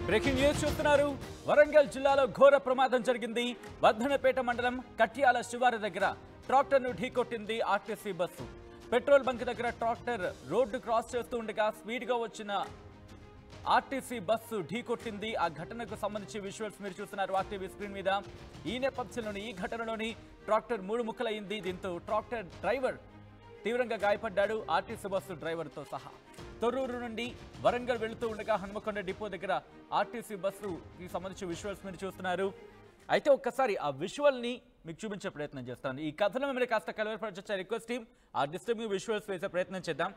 Breaking news చూస్తున్నారు. వరంగల్ జిల్లాలో ఘోర ప్రమాదం జరిగింది. వర్ధనపేట మండలం కట్యాల శివారు దగ్గర ట్రాక్టర్ను ఢీకొట్టింది ఆర్టీసీ బస్సు. పెట్రోల్ బంక్ దగ్గర ట్రాక్టర్ రోడ్డు క్రాస్ చేస్తూ ఉండగా స్పీడ్గా వచ్చిన ఆర్టీసీ బస్సు ఢీకొట్టింది. ఆ ఘటనకు సంబంధించి విజువల్స్ మీరు చూస్తున్నారు ఆర్టీవీ స్క్రీన్ మీద. ఈ నేపథ్యంలోని ఈ ఘటనలోని ట్రాక్టర్ 3 ముక్కలైంది. దీంతో ట్రాక్టర్ డ్రైవర్ తీవ్రంగా గాయపడ్డాడు, ఆర్టీసీ బస్సు డ్రైవర్తో సహా. తొర్రూరు నుండి వరంగల్ వెళుతూ ఉండగా హనుమకొండ డిపో దగ్గర ఆర్టీసీ బస్సుకి సంబంధించి విజువల్స్ మీరు చూస్తున్నారు. అయితే ఒక్కసారి ఆ విజువల్ని మీకు చూపించే ప్రయత్నం చేస్తాను. ఈ కథను మిమ్మల్ని కాస్త కలవరపరచే రిక్వెస్ట్ టీమ్ ఆ డిస్టర్బింగ్ విజువల్స్ వేసే ప్రయత్నం చేద్దాం.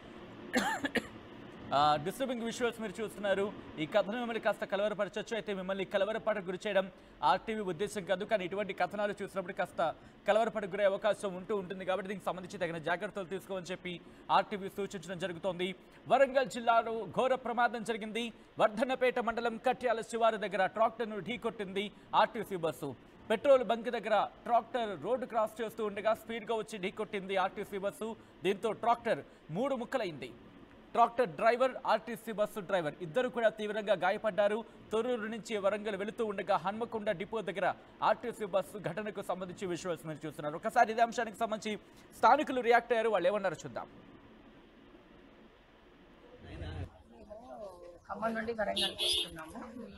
డిస్టర్బింగ్ విజువల్స్ మీరు చూస్తున్నారు. ఈ కథను మిమ్మల్ని కాస్త కలవరపరచచ్చు. అయితే మిమ్మల్ని కలవరపాటుకు గురి చేయడం ఆర్టీవీ ఉద్దేశం కాదు, కానీ ఇటువంటి కథనాలు చూసినప్పుడు కాస్త కలవరపాటుకు గురే అవకాశం ఉంటుంది. కాబట్టి దీనికి సంబంధించి తగిన జాగ్రత్తలు తీసుకోమని చెప్పి ఆర్టీవీ సూచించడం జరుగుతోంది. వరంగల్ జిల్లాలో ఘోర ప్రమాదం జరిగింది. వర్ధనపేట మండలం కట్యాల శివారు దగ్గర ట్రాక్టర్ను ఢీకొట్టింది ఆర్టీసీ బస్సు. పెట్రోల్ బంక్ దగ్గర ట్రాక్టర్ రోడ్డు క్రాస్ చేస్తూ ఉండగా స్పీడ్గా వచ్చి ఢీకొట్టింది ఆర్టీసీ బస్సు. దీంతో ట్రాక్టర్ 3 ముక్కలైంది. Tractor driver, RTC bus driver ఇద్దరు కూడా తీవ్రంగా గాయపడ్డారు. తొర్రూరు నుంచి వరంగల్ వెళుతూ ఉండగా హన్మకొండ డిపో దగ్గర ఆర్టీసీ బస్సు ఘటనకు సంబంధించి విజువల్స్ మీరు చూస్తున్నారు. ఒకసారి ఇదే అంశానికి సంబంధించి స్థానికులు రియాక్ట్ అయ్యారు. వాళ్ళు ఏమన్నారో చూద్దాం. ఖమ్మం నుండి వరంగల్కి వస్తున్నాము.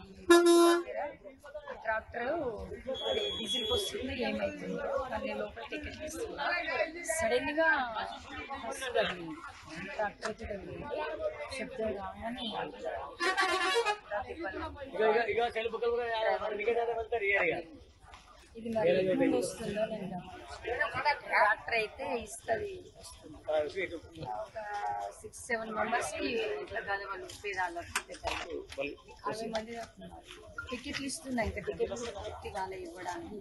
ట్రాక్టర్ డీజిల్ వస్తుంది, ఏమైతుందో అన్ని లోపల టికెట్ ఇస్తున్నా. సడన్ గా బస్సు తగిలింది, ట్రాక్టర్ తగిలింది. శబ్దం రాగానే ఇది మరి ఎప్పుడు వస్తుందో లేదా. ట్రాక్టర్ అయితే ఇస్తుంది, ఒక 6-7 మెంబర్స్కి ఇట్లా కాదు, వాళ్ళు పేదాలు 60 మంది టికెట్లు ఇస్తున్నాయి. ఇంకా టికెట్లు కూడా పూర్తి కాలే ఇవ్వడానికి.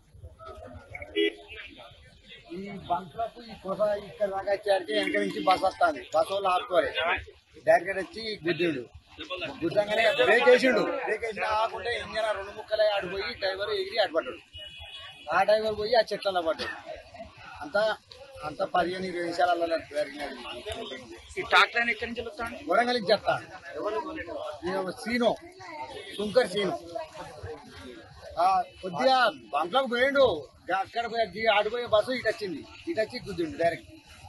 ఈ బంక్లకు ఈ కొస ఇక్కడ దాకా వచ్చేసరికి వెనక నుంచి బస్ వస్తుంది. బస్ వాళ్ళు ఆపుకోవాలి, డైరెక్ట్ వచ్చి గుద్దిండు. గుద్దంగానే బ్రేక్ వేసిండు. బ్రేక్ వేసిన ఆకుండా ఇంజన్ 2 ముక్కలే ఆడిపోయి డ్రైవర్ ఎగిరి ఆడిపడ్డాడు. ఆ డ్రైవర్ పోయి ఆ చెట్లలో పడ్డాడు. అంతా 15-20 నిమిషాలలో జరిగినది. ఈ ట్రాక్టర్ ఎక్కడి నుంచి వస్తాను? వరంగల్కి చెప్తాను. సీను శంకర్ సీను కొద్దిగా బంక్లోకి పోయిండు. అక్కడ పోయి ఆడిపోయే బస్సు ఇటు వచ్చింది, ఇటు వచ్చి గుద్దిండు డైరెక్ట్.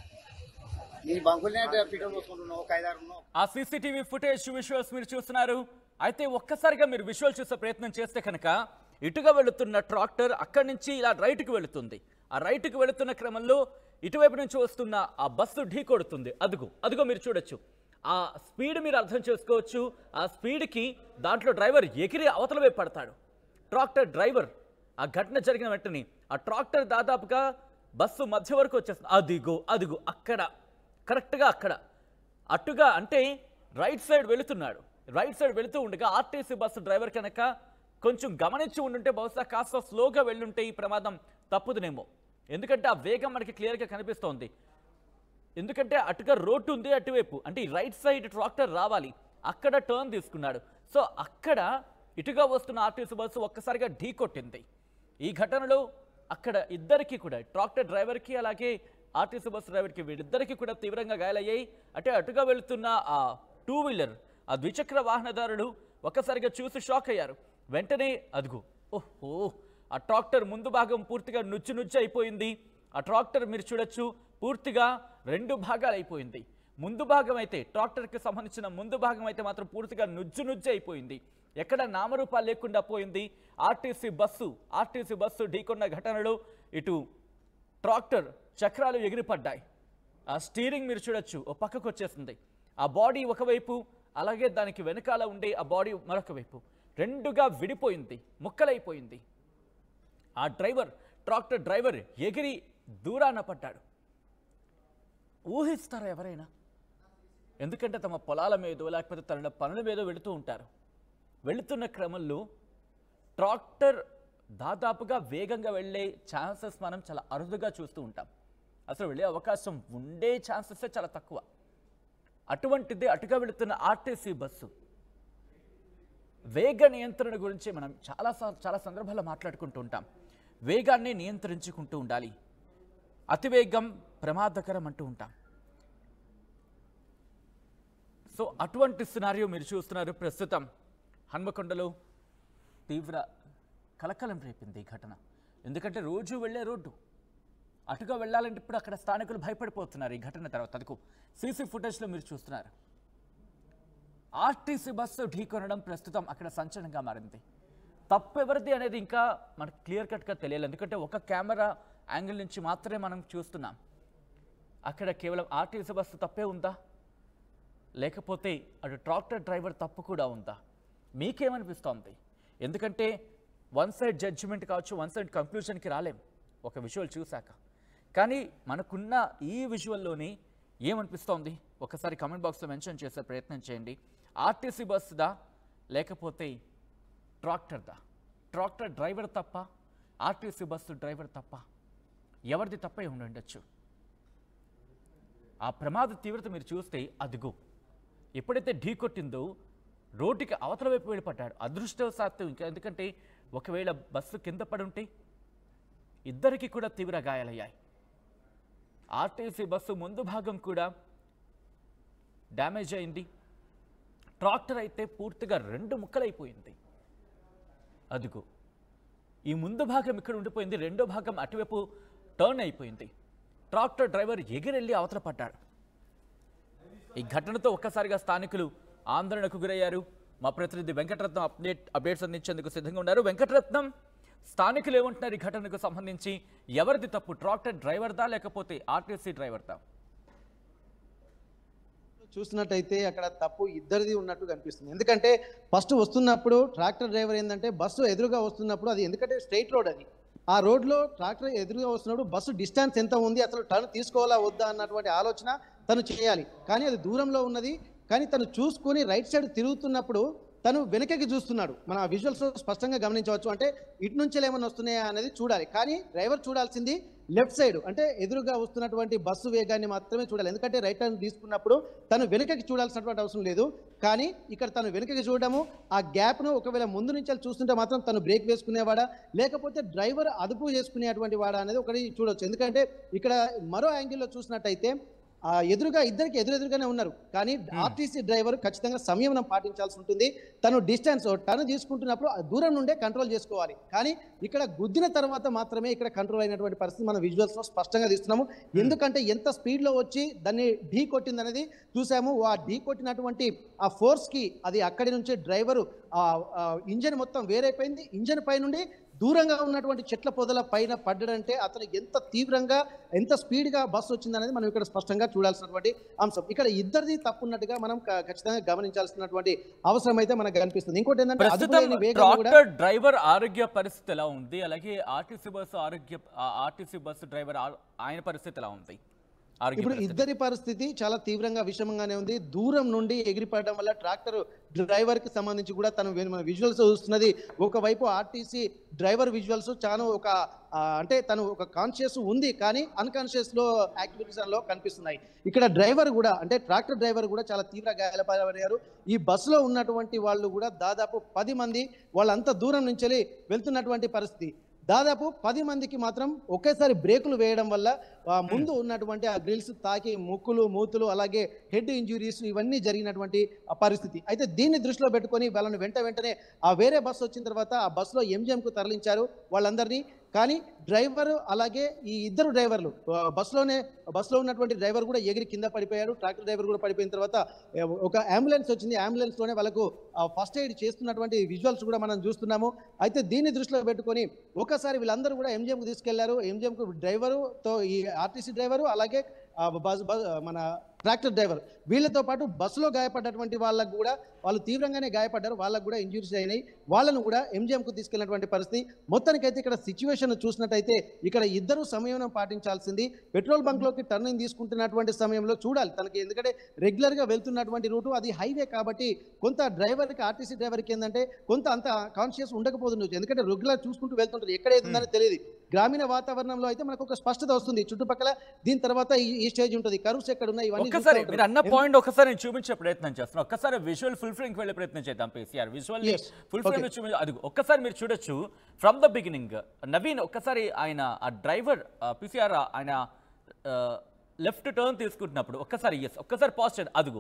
నీ బంకులనే పిటల్ పోసుకుంటున్నావు, ఒక 5-6 ఉన్నావు. ఆ సీసీటీవీ ఫుటేజ్ విజువల్స్ మీరు చూస్తున్నారు. అయితే ఒక్కసారిగా మీరు విజువల్ చూసే ప్రయత్నం చేస్తే కనుక ఇటుగా వెళుతున్న ట్రాక్టర్ అక్కడి నుంచి ఇలా రైట్కి వెళుతుంది. ఆ రైట్కి వెళుతున్న క్రమంలో ఇటువైపు నుంచి వస్తున్న ఆ బస్సు ఢీ కొడుతుంది. అదుగో మీరు చూడొచ్చు. ఆ స్పీడ్ మీరు అర్థం చేసుకోవచ్చు. ఆ స్పీడ్కి దాంట్లో డ్రైవర్ ఎగిరి అవతల వైపు పడతాడు. ట్రాక్టర్ డ్రైవర్ ఆ ఘటన జరిగిన వెంటనే ఆ ట్రాక్టర్ దాదాపుగా బస్సు మధ్య వరకు వచ్చేస్తుంది. అదిగో అక్కడ, కరెక్ట్గా అక్కడ అటుగా, అంటే రైట్ సైడ్ వెళుతున్నాడు. రైట్ సైడ్ వెళుతూ ఉండగా ఆర్టీసీ బస్సు డ్రైవర్ కనుక కొంచెం గమనించి ఉండుంటే బహుశా కాస్త స్లోగా వెళ్ళుంటే ఈ ప్రమాదం తప్పుదునేమో. ఎందుకంటే ఆ వేగం మనకి క్లియర్గా కనిపిస్తోంది. ఎందుకంటే అటుగా రోడ్డు ఉంది అటువైపు, అంటే ఈ రైట్ సైడ్ ట్రాక్టర్ రావాలి, అక్కడ టర్న్ తీసుకున్నాడు. సో అక్కడ ఇటుగా వస్తున్న ఆర్టీసీ బస్సు ఒక్కసారిగా ఢీ కొట్టింది. ఈ ఘటనలో అక్కడ ఇద్దరికి కూడా, ట్రాక్టర్ డ్రైవర్కి అలాగే ఆర్టీసీ బస్సు డ్రైవర్కి, వీళ్ళిద్దరికీ కూడా తీవ్రంగా గాయాలయ్యాయి. అంటే అటుగా వెళుతున్న ఆ 2 వీలర్, ఆ ద్విచక్ర వాహనదారుడు ఒక్కసారిగా చూసి షాక్ అయ్యారు. వెంటనే ఓహో, ఆ ట్రాక్టర్ ముందు భాగం పూర్తిగా నుజ్జు అయిపోయింది. ఆ ట్రాక్టర్ మీరు చూడొచ్చు పూర్తిగా 2 భాగాలు అయిపోయింది. ముందు భాగం అయితే, ట్రాక్టర్కి సంబంధించిన ముందు భాగం అయితే మాత్రం పూర్తిగా నుజ్జు అయిపోయింది. ఎక్కడ నామరూపాలు లేకుండా పోయింది. ఆర్టీసీ బస్సు ఢీకొన్న ఘటనలో ఇటు ట్రాక్టర్ చక్రాలు ఎగిరిపడ్డాయి. ఆ స్టీరింగ్ మీరు చూడొచ్చు ఓ పక్కకు వచ్చేసింది. ఆ బాడీ ఒకవైపు, అలాగే దానికి వెనకాల ఉండే ఆ బాడీ మరొక వైపు, 2గా విడిపోయింది, ముక్కలైపోయింది. ఆ ట్రాక్టర్ డ్రైవర్ ఎగిరి దూరాన పడ్డాడు. ఊహిస్తారా ఎవరైనా? ఎందుకంటే తమ పొలాల మీదో లేకపోతే తన పనుల మీదో వెళుతూ ఉంటారు. వెళుతున్న క్రమంలో ట్రాక్టర్ దాదాపుగా వేగంగా వెళ్ళే ఛాన్సెస్ మనం చాలా అరుదుగా చూస్తూ ఉంటాం. అసలు వెళ్ళే అవకాశం ఉండే ఛాన్సెస్ చాలా తక్కువ. అటువంటిదే అటుగా వెళుతున్న ఆర్టీసీ బస్సు. వేగ నియంత్రణ గురించి మనం చాలా సందర్భాల్లో మాట్లాడుకుంటూ ఉంటాం. వేగాన్ని నియంత్రించుకుంటూ ఉండాలి. అతివేగం ప్రమాదకరం అంటూ ఉంటాం. సో అటువంటి సినారియో మీరు చూస్తున్నారు ప్రస్తుతం హన్మకొండలో తీవ్ర కలకలం రేపింది ఈ ఘటన. ఎందుకంటే రోజు వెళ్ళే రోడ్డు, అటుగా వెళ్ళాలంటే ఇప్పుడు అక్కడ స్థానికులు భయపడిపోతున్నారు ఈ ఘటన తర్వాత. అదుకు సీసీ ఫుటేజ్లో మీరు చూస్తున్నారు. ఆర్టీసీ బస్సు ఢీకొనడం ప్రస్తుతం అక్కడ సంచలనంగా మారింది. తప్పు ఎవరిది అనేది ఇంకా మనకు క్లియర్ కట్గా తెలియాలి. ఎందుకంటే ఒక కెమెరా యాంగిల్ నుంచి మాత్రమే మనం చూస్తున్నాం. అక్కడ కేవలం ఆర్టీసీ బస్సు తప్పే ఉందా, లేకపోతే అటు ట్రాక్టర్ డ్రైవర్ తప్పు కూడా ఉందా? మీకేమనిపిస్తోంది? ఎందుకంటే వన్ సైడ్ జడ్జిమెంట్ కావచ్చు, వన్ సైడ్ కంక్లూజన్కి రాలేం ఒక విజువల్ చూశాక. కానీ మనకున్న ఈ విజువల్లోని ఏమనిపిస్తోంది ఒకసారి కమెంట్ బాక్స్లో మెన్షన్ చేసే ప్రయత్నం చేయండి. ఆర్టీసీ బస్సుదా లేకపోతే ట్రాక్టర్దా? ట్రాక్టర్ డ్రైవర్ తప్ప, ఆర్టీసీ బస్సు డ్రైవర్ తప్ప? ఎవరిది తప్పై ఉండొచ్చు? ఆ ప్రమాద తీవ్రత మీరు చూస్తే అదిగో ఎప్పుడైతే ఢీ కొట్టిందో రోడ్డుకి అవతల వైపు వెళ్ళిపడ్డాడు. అదృష్టవశాత్తు ఇంకా, ఎందుకంటే ఒకవేళ బస్సు కింద పడి ఉంటే ఇద్దరికి కూడా తీవ్ర గాయాలయ్యాయి. ఆర్టీసీ బస్సు ముందు భాగం కూడా డ్యామేజ్ అయింది. ట్రాక్టర్ అయితే పూర్తిగా 2 ముక్కలైపోయింది. అదుగో ఈ ముందు భాగం ఇక్కడ ఉండిపోయింది, రెండో భాగం అటువైపు టర్న్ అయిపోయింది. ట్రాక్టర్ డ్రైవర్ ఎగిరెళ్ళి అవతల పడ్డాడు. ఈ ఘటనతో ఒక్కసారిగా స్థానికులు ఆందోళనకు గురయ్యారు. మా ప్రతినిధి వెంకటరత్నం అప్డేట్స్ అందించేందుకు సిద్ధంగా ఉన్నారు. వెంకటరత్నం, స్థానికులు ఏమంటున్నారు ఈ ఘటనకు సంబంధించి? ఎవరిది తప్పు, ట్రాక్టర్ డ్రైవర్దా లేకపోతే ఆర్టీసీ డ్రైవర్దా? చూసినట్టయితే అక్కడ తప్పు ఇద్దరిది ఉన్నట్టు కనిపిస్తుంది. ఎందుకంటే ఫస్ట్ వస్తున్నప్పుడు ట్రాక్టర్ డ్రైవర్ ఏంటంటే బస్సు ఎదురుగా వస్తున్నప్పుడు, అది ఎందుకంటే స్ట్రైట్ రోడ్, అది ఆ రోడ్లో ట్రాక్టర్ ఎదురుగా వస్తున్నప్పుడు బస్సు డిస్టెన్స్ ఎంత ఉంది, అసలు టర్న్ తీసుకోవాలా వద్దా అన్నటువంటి ఆలోచన తను చేయాలి. కానీ అది దూరంలో ఉన్నది. కానీ తను చూసుకొని రైట్ సైడ్ తిరుగుతున్నప్పుడు తను వెనకకి చూస్తున్నాడు. మన విజువల్స్ స్పష్టంగా గమనించవచ్చు. అంటే ఇటు నుంచి ఏమైనా వస్తున్నాయా అనేది చూడాలి. కానీ డ్రైవర్ చూడాల్సింది లెఫ్ట్ సైడ్, అంటే ఎదురుగా వస్తున్నటువంటి బస్సు వేగాన్ని మాత్రమే చూడాలి. ఎందుకంటే రైట్ టర్న్ తీసుకున్నప్పుడు తను వెనుకకి చూడాల్సినటువంటి అవసరం లేదు. కానీ ఇక్కడ తను వెనుకకి చూడడము, ఆ గ్యాప్ను ఒకవేళ ముందు నుంచి చూస్తుంటే మాత్రం తను బ్రేక్ వేసుకునేవాడా లేకపోతే డ్రైవర్ అదుపు చేసుకునేటువంటి వాడా అనేది ఒకటి చూడవచ్చు. ఎందుకంటే ఇక్కడ మరో యాంగిల్లో చూసినట్టయితే ఎదురుగా ఇద్దరికి ఎదురుగానే ఉన్నారు. కానీ ఆర్టీసీ డ్రైవర్ ఖచ్చితంగా సంయమనం పాటించాల్సి ఉంటుంది. తను డిస్టెన్స్ టర్న్ తీసుకుంటున్నప్పుడు దూరం నుండే కంట్రోల్ చేసుకోవాలి. కానీ ఇక్కడ గుద్దిన తర్వాత మాత్రమే ఇక్కడ కంట్రోల్ అయినటువంటి పరిస్థితి మనం విజువల్స్లో స్పష్టంగా తీస్తున్నాము. ఎందుకంటే ఎంత స్పీడ్లో వచ్చి దాన్ని ఢీ కొట్టింది అనేది చూసాము. ఆ ఢీ కొట్టినటువంటి ఆ ఫోర్స్కి అది అక్కడి నుంచి డ్రైవరు ఇంజన్ మొత్తం వేరైపోయింది. ఇంజన్ పై నుండి దూరంగా ఉన్నటువంటి చెట్ల పొదల పైన పడ్డాడంటే అతను ఎంత తీవ్రంగా, ఎంత స్పీడ్గా బస్సు వచ్చిందనేది మనం ఇక్కడ స్పష్టంగా చూడాల్సినటువంటి అంశం. ఇక్కడ ఇద్దరిది తప్పున్నట్టుగా మనం ఖచ్చితంగా గమనించాల్సినటువంటి అవసరం అయితే మనకు కనిపిస్తుంది. ఇంకోటి ఏంటంటే డ్రైవర్ ఆరోగ్య పరిస్థితి ఎలా ఉంది, అలాగే ఆర్టీసీ బస్సు డ్రైవర్ ఆయన పరిస్థితి ఎలా ఉంది? ఇప్పుడు ఇద్దరి పరిస్థితి చాలా తీవ్రంగా విషమంగానే ఉంది. దూరం నుండి ఎగిరిపడడం వల్ల ట్రాక్టర్ డ్రైవర్ కి సంబంధించి కూడా తను మన విజువల్స్ చూస్తున్నది. ఒకవైపు ఆర్టీసీ డ్రైవర్ విజువల్స్ చాలా అంటే తను ఒక కాన్షియస్ ఉంది, కానీ అన్కాన్షియస్ లో యాక్టివిటీస్ లో కనిపిస్తున్నాయి. ఇక్కడ డ్రైవర్ కూడా, అంటే ట్రాక్టర్ డ్రైవర్ కూడా చాలా తీవ్ర గాయాలపడ్డారు. ఈ బస్సులో ఉన్నటువంటి వాళ్ళు కూడా దాదాపు 10 మంది వాళ్ళంతా దూరం నుంచి వెళ్తున్నటువంటి పరిస్థితి. దాదాపు 10 మందికి మాత్రం ఒకేసారి బ్రేకులు వేయడం వల్ల ముందు ఉన్నటువంటి ఆ గ్రిల్స్ తాకి ముక్కులు, మూతులు, అలాగే హెడ్ ఇంజురీస్ ఇవన్నీ జరిగినటువంటి పరిస్థితి. అయితే దీన్ని దృష్టిలో పెట్టుకొని వాళ్ళని వెంటనే ఆ వేరే బస్సు వచ్చిన తర్వాత ఆ బస్సులో ఎంజిఎంకు తరలించారు వాళ్ళందరినీ. కానీ డ్రైవర్ అలాగే ఈ ఇద్దరు డ్రైవర్లు బస్సులో ఉన్నటువంటి డ్రైవర్ కూడా ఎగిరి కింద పడిపోయాడు. ట్రాక్టర్ డ్రైవర్ కూడా పడిపోయిన తర్వాత ఒక అంబులెన్స్ వచ్చింది. అంబులెన్స్లోనే వాళ్ళకు ఫస్ట్ ఎయిడ్ చేస్తున్నటువంటి విజువల్స్ కూడా మనం చూస్తున్నాము. అయితే దీన్ని దృష్టిలో పెట్టుకొని ఒకసారి వీళ్ళందరూ కూడా ఎంజిఎంకు తీసుకెళ్లారు. ఎంజిఎంకు డ్రైవరుతో ఈ ఆర్టీసీ డ్రైవరు అలాగే మన ట్రాక్టర్ డ్రైవర్ వీళ్ళతో పాటు బస్సులో గాయపడ్డటువంటి వాళ్ళకు కూడా, వాళ్ళు తీవ్రంగానే గాయపడ్డారు, వాళ్ళకు కూడా ఇంజురీస్ అయినాయి. వాళ్ళను కూడా ఎంజిఎంకు తీసుకెళ్లినటువంటి పరిస్థితి. మొత్తానికైతే ఇక్కడ సిచ్యువేషన్ చూసినట్టయితే ఇక్కడ ఇద్దరు సంయమనం పాటించాల్సింది. పెట్రోల్ బంక్లోకి టర్నింగ్ తీసుకుంటున్నటువంటి సమయంలో చూడాలి తనకి, ఎందుకంటే రెగ్యులర్గా వెళ్తున్నటువంటి రూటు అది హైవే కాబట్టి కొంత డ్రైవర్కి, ఆర్టీసీ డ్రైవర్కి ఏంటంటే కొంత అంత కాన్షియస్ ఉండకపోతుంది. ఎందుకంటే రెగ్యులర్ చూసుకుంటూ వెళ్తుంటారు, ఎక్కడ ఏతుందని తెలియదు. గ్రామీణ వాతావరణంలో అయితే మనకు ఒక స్పష్టత వస్తుంది చుట్టుపక్కల. దీని తర్వాత ఈ స్టేజ్ ఉంటుంది, కర్వ్స్ ఎక్కడ ఉన్నాయి, ఇవన్నీ మీరు అన్న పాయింట్ ఒకసారి నేను చూపించే ప్రయత్నం చేస్తున్నాను. ఒక్కసారి విజువల్ ఫుల్ ఫ్రేమ్ వెళ్ళే ప్రయత్నం చేద్దాం. పీసీఆర్ విజువల్ ఫుల్ ఫ్రేమ్ అది ఒక్కసారి మీరు చూడొచ్చు ఫ్రమ్ ద బిగినింగ్. నవీన్ ఒక్కసారి ఆయన ఆ డ్రైవర్ పీసీఆర్ ఆయన లెఫ్ట్ టర్న్ తీసుకుంటున్నప్పుడు ఒక్కసారి ఒక్కసారి పాజ్ చేయండి. అదుగు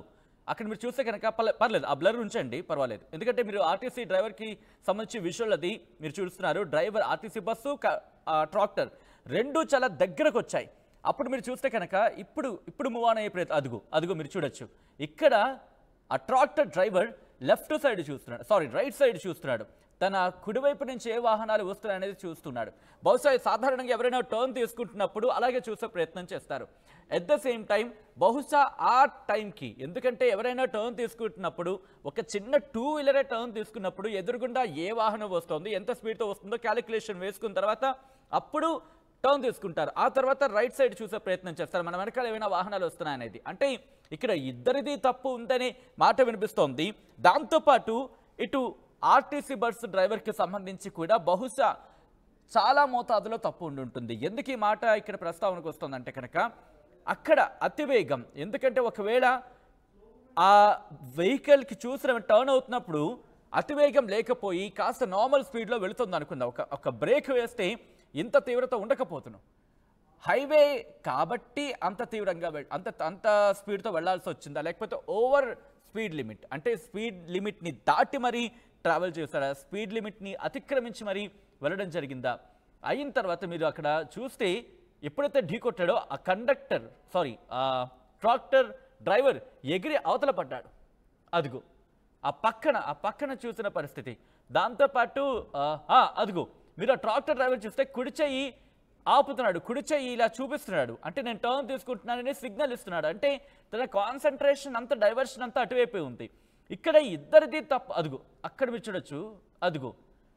అక్కడ మీరు చూస్తే కనుక పర్లేదు ఆ బ్లర్ ఉంచండి, పర్వాలేదు. ఎందుకంటే మీరు ఆర్టీసీ డ్రైవర్కి సంబంధించి విజువల్ అది మీరు చూస్తున్నారు. డ్రైవర్ ఆర్టీసీ బస్సు ట్రాక్టర్ రెండు చాలా దగ్గరకు వచ్చాయి. అప్పుడు మీరు చూస్తే కనుక ఇప్పుడు మూవ్ ఆన్ అయ్యే ప్రయత్నం అదుగు మీరు చూడొచ్చు. ఇక్కడ ఆ ట్రాక్టర్ డ్రైవర్ లెఫ్ట్ సైడ్ చూస్తున్నాడు, సారీ రైట్ సైడ్ చూస్తున్నాడు. తన కుడివైపు నుంచి ఏ వాహనాలు వస్తున్నాయనేది చూస్తున్నాడు. బహుశా సాధారణంగా ఎవరైనా టర్న్ తీసుకుంటున్నప్పుడు అలాగే చూసే ప్రయత్నం చేస్తారు. ఎట్ ద సేమ్ టైం బహుశా ఆ టైంకి, ఎందుకంటే ఎవరైనా టర్న్ తీసుకుంటున్నప్పుడు ఒక చిన్న 2 వీలరే టర్న్ తీసుకున్నప్పుడు ఎదురుగుండా ఏ వాహనం వస్తుంది, ఎంత స్పీడ్తో వస్తుందో క్యాలిక్యులేషన్ వేసుకున్న తర్వాత అప్పుడు టర్న్ తీసుకుంటారు. ఆ తర్వాత రైట్ సైడ్ చూసే ప్రయత్నం చేస్తారు, మన వెనకాల ఏమైనా వాహనాలు వస్తున్నాయనేది. అంటే ఇక్కడ ఇద్దరిది తప్పు ఉందనే మాట వినిపిస్తోంది. దాంతోపాటు ఇటు ఆర్టీసీ బస్సు డ్రైవర్కి సంబంధించి కూడా బహుశా చాలా మోతాదులో తప్పు ఉండుంటుంది. ఎందుకు ఈ మాట ఇక్కడ ప్రస్తావనకు వస్తుందంటే కనుక అక్కడ అతివేగం, ఎందుకంటే ఒకవేళ ఆ వెహికల్కి చూసిన టర్న్ అవుతున్నప్పుడు అతివేగం లేకపోయి కాస్త నార్మల్ స్పీడ్లో వెళుతుంది అనుకుందాం, ఒక బ్రేక్ వేస్తే ఇంత తీవ్రత ఉండకపోతున్నాం. హైవే కాబట్టి అంత తీవ్రంగా అంత స్పీడ్తో వెళ్లాల్సి వచ్చిందా, లేకపోతే ఓవర్ స్పీడ్ లిమిట్ అంటే స్పీడ్ లిమిట్ని దాటి మరీ ట్రావెల్ చేశారా, స్పీడ్ లిమిట్ని అతిక్రమించి మరీ వెళ్ళడం జరిగిందా? అయిన తర్వాత మీరు అక్కడ చూస్తే ఎప్పుడైతే ఢీకొట్టాడో ఆ ట్రాక్టర్ డ్రైవర్ ఎగిరి అవతల పడ్డాడు. అదిగో ఆ పక్కన చూసిన పరిస్థితి. దాంతోపాటు అదిగో మీరు ఆ ట్రాక్టర్ డ్రైవర్ చూస్తే కుడి చెయ్యి ఆపుతున్నాడు, కుడి చెయ్యి ఇలా చూపిస్తున్నాడు, అంటే నేను టర్న్ తీసుకుంటున్నానని సిగ్నల్ ఇస్తున్నాడు. అంటే తన కాన్సన్ట్రేషన్ అంతా డైవర్షన్ అంతా అటువైపే ఉంది. ఇక్కడ ఇద్దరిది తప్పు. అదిగో అక్కడ మీరు చూడొచ్చు, అదిగో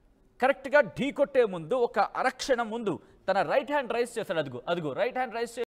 కరెక్ట్గా ఢీ కొట్టే ముందు ఒక అరక్షణం ముందు తన రైట్ హ్యాండ్ రైస్ చేశాడు. అదిగో రైట్ హ్యాండ్ రైస్